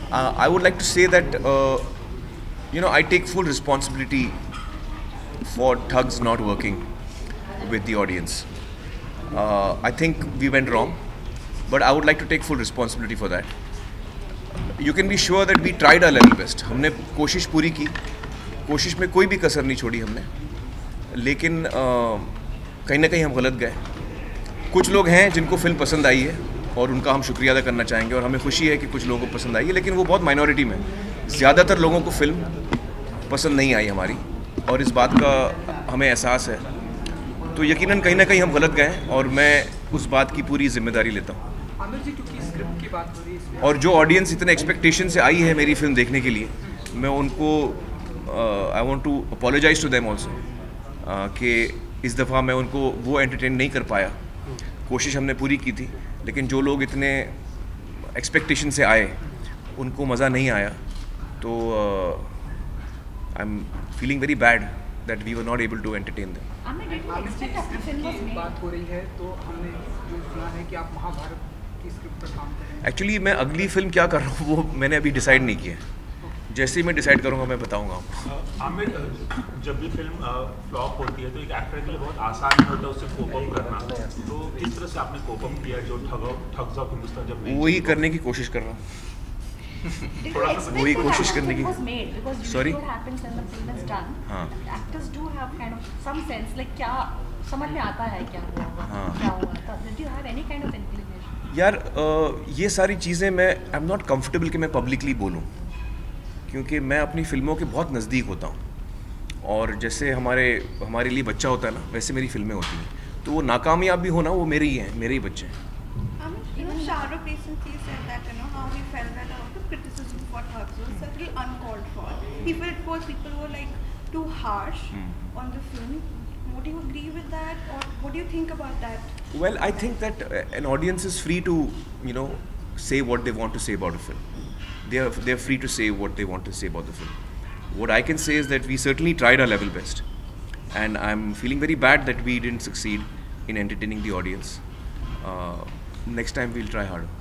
I would like to say that I take full responsibility for thugs not working with the audience. I think we went wrong, but I would like to take full responsibility for that. You can be sure that we tried our level best. हमने कोशिश पूरी की, कोशिश में कोई भी कसर नहीं छोड़ी हमने, लेकिन कहीं ना कहीं हम गलत गए. कुछ लोग हैं जिनको फिल्म पसंद आई है और उनका हम शुक्रिया अदा करना चाहेंगे और हमें खुशी है कि कुछ लोगों को पसंद आई है, लेकिन वो बहुत माइनॉरिटी में. ज़्यादातर लोगों को फिल्म पसंद नहीं आई हमारी और इस बात का हमें एहसास है. तो यकीनन कहीं ना कहीं हम गलत गए और मैं उस बात की पूरी जिम्मेदारी लेता हूँ. आमिर जी, क्योंकि स्क्रिप्ट की बात हो रही है और जो ऑडियंस इतने एक्सपेक्टेशन से आई है मेरी फिल्म देखने के लिए, मैं उनको I want to apologise to them also कि इस दफ़ा मैं उनको वो एंटरटेन नहीं कर पाया. कोशिश हमने पूरी की थी, लेकिन जो लोग इतने एक्सपेक्टेशन से आए उनको मज़ा नहीं आया. तो I am feeling very bad that we were not able to entertain them. Aamir ji, script की बात हो रही है तो हमने जो सुना है कि आप महाभारत की स्क्रिप्ट पर काम कर रहे हैं. एक्चुअली मैं अगली फिल्म क्या कर रहा हूँ वो मैंने अभी डिसाइड नहीं किया. जैसे ही मैं डिसाइड करूँगा मैं बताऊँगा आपको. आमिर, जब भी फिल्म फ्लॉप होती है तो एक एक्टर के लिए बहुत आसान नहीं होता उससे कोप अप करना. तो किस तरह से आपने कोप अप किया जो ठग्स ऑफ हिंदुस्तान जब वही करने की कोशिश कर रहा हूँ. वही कोशिश करने की. सॉरी. हाँ. समझ में आता है क्या हुआ क्या हुआ था. Did you have any kind of inclination? यार ये सारी चीज़ें मैं आई एम नॉट कंफर्टेबल कि मैं पब्लिकली बोलूँ, क्योंकि मैं अपनी फिल्मों के बहुत नज़दीक होता हूँ. और जैसे हमारे लिए बच्चा होता है ना, वैसे मेरी फिल्में होती हैं. तो वो नाकामयाब भी होना वो मेरे ही हैं, मेरे ही बच्चे हैं. Even Shahrukh recently said that how he felt that a lot of criticism for thugs was certainly uncalled for. He felt both people were like too harsh on the film. Would you agree with that, or what do you think about that? Well, I think that an audience is free to say what they want to say about a film. They're free to say what they want to say about the film. What I can say is that we certainly tried our level best, and I'm feeling very bad that we didn't succeed in entertaining the audience. Next time we'll try harder.